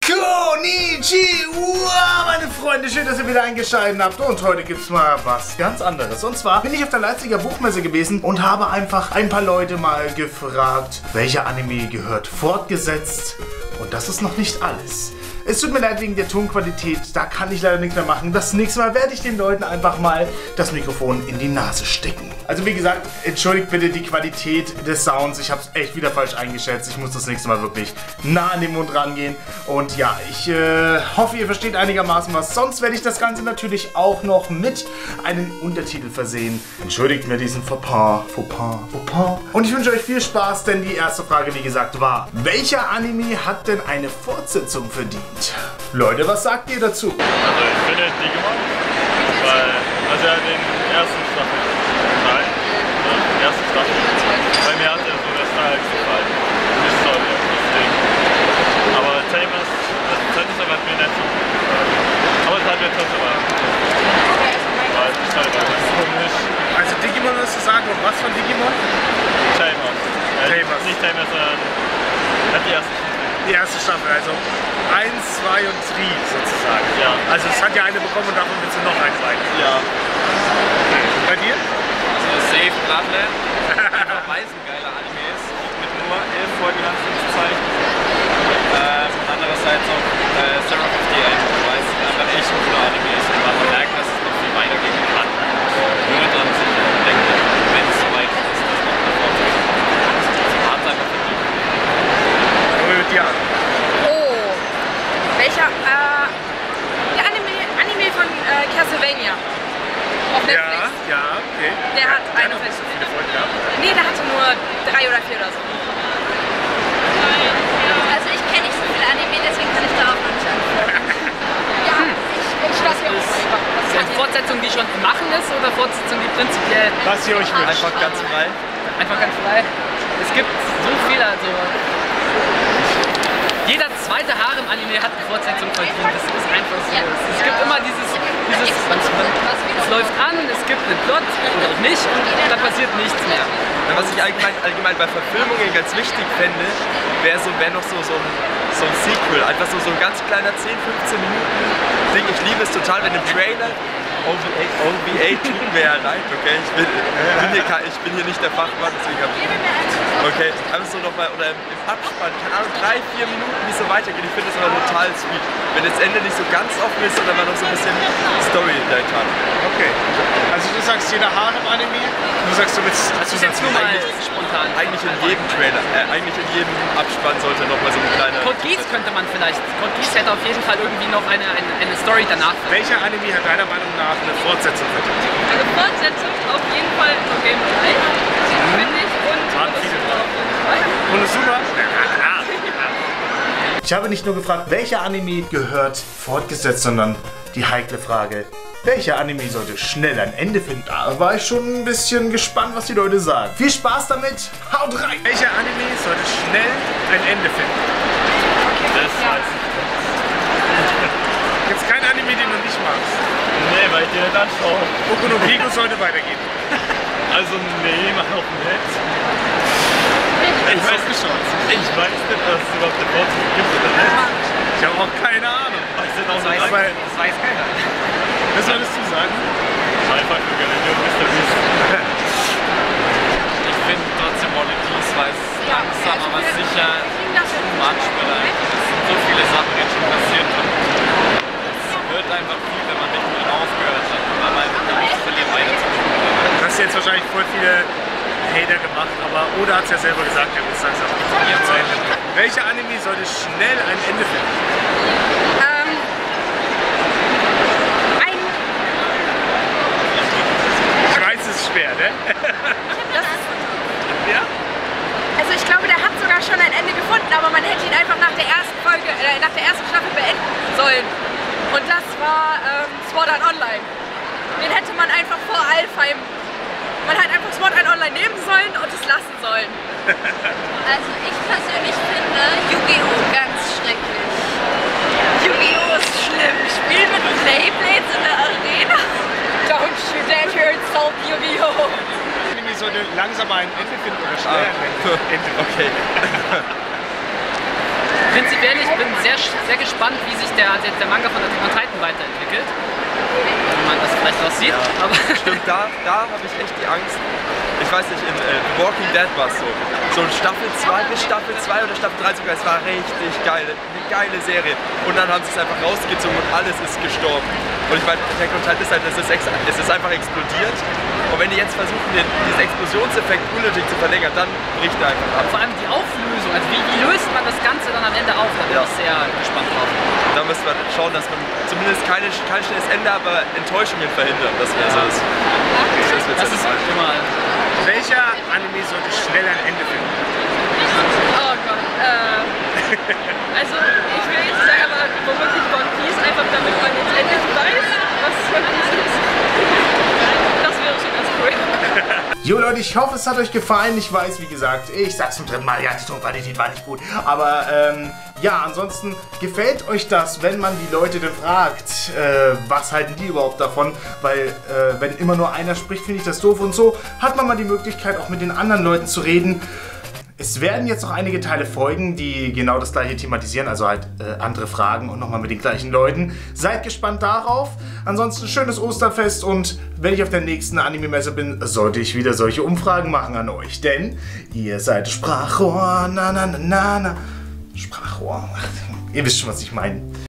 Konnichiwa, meine Freunde, schön, dass ihr wieder eingeschaltet habt. Und heute gibt's mal was ganz anderes. Und zwar bin ich auf der Leipziger Buchmesse gewesen und habe einfach ein paar Leute mal gefragt, welcher Anime gehört fortgesetzt. Und das ist noch nicht alles. Es tut mir leid wegen der Tonqualität, da kann ich leider nichts mehr machen. Das nächste Mal werde ich den Leuten einfach mal das Mikrofon in die Nase stecken. Also wie gesagt, entschuldigt bitte die Qualität des Sounds. Ich habe es echt wieder falsch eingeschätzt. Ich muss das nächste Mal wirklich nah an den Mund rangehen. Und ja, ich hoffe, ihr versteht einigermaßen was. Sonst werde ich das Ganze natürlich auch noch mit einem Untertitel versehen. Entschuldigt mir diesen Fauxpas. Und ich wünsche euch viel Spaß, denn die erste Frage, wie gesagt, war: Welcher Anime hat denn eine Fortsetzung verdient? Leute, was sagt ihr dazu? Also ich finde Digimon, weil er den ersten Staffel, bei mir hat er so der Style gefallen, nicht Story, deswegen. Aber Tamers, hat mir nicht so gut gefallen. Aber es hat mir trotzdem weil die Style war komisch. Also Digimon hast du sagen, und was von Digimon? Tamers. Nicht Tamers, sondern die erste Staffel. Die erste Staffel, also 1, 2 und 3 sozusagen. Ja. Also es hat ja eine bekommen und davon willst du noch eine weiter. Ja. Okay. Bei dir? So Safe Bloodland, weil es ein geiler Anime ist, auch mit nur 11 Folgen Anführungszeichen. Andererseits auch Seraph of the End, weil es einfach echt ein cooler Anime ist und man merkt, dass es noch viel weitergehen kann. Nur dann sich denkt, wenn es soweit ist, dass man davor hat es einfach verdient. Ja. Oh, welcher? Der Anime von Castlevania auf Netflix. Ja, okay. Der hat so viele Folgen gehabt. Nee, der hatte nur 3 oder 4 oder so. Also ich kenne nicht so viele Anime, deswegen kann ich darauf noch nicht antworten. Ja, ich lasse mir auch einfach. Eine Fortsetzung, die schon im Machen ist, oder Fortsetzung, die prinzipiell Was ihr euch wünscht. Einfach ganz frei. einfach ganz frei? Es gibt so viele, also jeder zweite Harem-Anime hat eine Fortsetzung verdient. Das ist einfach so. Es gibt immer dieses es läuft an, es gibt einen Plot oder auch nicht und da passiert nichts mehr. Ja, was ich allgemein bei Verfilmungen ganz wichtig fände, wäre noch so ein Sequel. Einfach so ein ganz kleiner 10-15 Minuten Ding. Ich liebe es total, wenn im Trailer OVA tut mir ja leid, okay? Ich bin hier nicht der Fachmann, deswegen habe ich... Okay, einfach so nochmal, oder im Abspann, keine Ahnung, 3-4 Minuten, wie es so weitergeht. Ich finde das aber total sweet. Wenn das Ende nicht so ganz offen ist, sondern man noch so ein bisschen Story dahinter hat. Okay. Also du sagst jeder Harem-Anime, du sagst du willst Das ist jetzt nur mal spontan. Eigentlich in jedem Trailer, eigentlich in jedem Abspann sollte nochmal so eine kleine... Code Geass könnte man vielleicht. Code Geass hätte auf jeden Fall irgendwie noch eine Story danach. Welcher Anime hat deiner Meinung nach eine Fortsetzung verdient? Also Fortsetzung auf jeden Fall No Game No Life, finde ich. Und super. Ich habe nicht nur gefragt, welcher Anime gehört fortgesetzt, sondern die heikle Frage: Welcher Anime sollte schnell ein Ende finden? Da war ich schon ein bisschen gespannt, was die Leute sagen. Viel Spaß damit, haut rein! Welcher Anime sollte schnell ein Ende finden? Das weiß ich nicht. Gibt's keinen Anime, den du nicht magst? Nee, weil ich den nicht anschaue. Boku no Pico sollte weitergehen. Also nee, mach auch nicht. Ich weiß nicht, dass es überhaupt eine Fortsetzung gibt oder nicht. Ich habe auch keine Ahnung. Das weiß keiner. Was solltest du sagen? Einfach nur Galerie und Mr. Beast. Ich finde trotzdem One Piece, weil es langsam, aber sicher too much wird. Es sind so viele Sachen jetzt schon passiert und es wird einfach viel, wenn man nicht mehr aufgehört hat, weil man die Lust verliert weiterzumachen. Du hast jetzt wahrscheinlich voll viele Hater gemacht, aber Oda hat es ja selber gesagt, er will es langsam zu Ende bringen. Welcher Anime sollte schnell ein Ende finden? Ich weiß, es ist schwer, ne? Ja? Also ich glaube, der hat sogar schon ein Ende gefunden, aber man hätte ihn einfach nach der ersten Folge, nach der ersten Staffel beenden sollen. Und das war Sword Art Online. Den hätte man einfach vor Alfheim. Man hat einfach Sword Art Online nehmen sollen und es lassen sollen. Also ich persönlich finde Yu-Gi-Oh! Ganz schrecklich. Yu-Gi-Oh! Ist schlimm. Spiel mit Beyblades in der Arena. Don't you dare to insult Yu-Gi-Oh! Anime sollte langsam ein Ende finden oder schnell ein Ende. Okay. Prinzipiell, ich bin sehr gespannt, wie sich der Manga von Attack on Titan weiterentwickelt. Wenn man das vielleicht auch sieht. Ja, Aber stimmt, da habe ich echt die Angst. Ich weiß nicht, in Walking Dead war es so. So Staffel 2 bis Staffel 2 oder Staffel 3 sogar, es war richtig geil, eine geile Serie. Und dann haben sie es einfach rausgezogen und alles ist gestorben. Und ich meine, Attack on Titan ist halt, es ist einfach explodiert. Und wenn die jetzt versuchen, diesen Explosionseffekt unnötig zu verlängern, dann bricht er einfach ab. vor allem die Auflösung, also wie löst man das Ganze dann am Ende auf? Da bin ich sehr gespannt drauf. Da müssen wir schauen, dass man zumindest kein schnelles Ende, aber Enttäuschungen verhindern. Das wäre so. Das ist immer. Welcher Anime sollte schnell ein Ende finden? Oh Gott. Also, ich will jetzt sagen, aber womöglich One Piece, einfach damit man jetzt endlich weiß, was One Piece ist. Das wäre schon ganz cool. Jo Leute, ich hoffe, es hat euch gefallen. Ich weiß, wie gesagt, ich sag's zum dritten Mal, ja, die Tonqualität war nicht gut. Aber ja, ansonsten gefällt euch das, wenn man die Leute dann fragt, was halten die überhaupt davon? Weil wenn immer nur einer spricht, finde ich das doof und so. Hat man mal die Möglichkeit, auch mit den anderen Leuten zu reden. Es werden jetzt noch einige Teile folgen, die genau das gleiche thematisieren, also halt andere Fragen und nochmal mit den gleichen Leuten. Seid gespannt darauf. Ansonsten schönes Osterfest und wenn ich auf der nächsten Anime-Messe bin, sollte ich wieder solche Umfragen machen an euch. Denn ihr seid Sprachrohr, na na na na na. Sprachrohr. Ihr wisst schon, was ich meine.